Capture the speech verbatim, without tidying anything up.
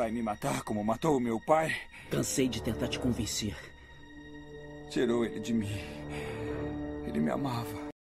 vai me matar como matou o meu pai? Cansei de tentar te convencer. Tirou ele de mim. Ele me amava.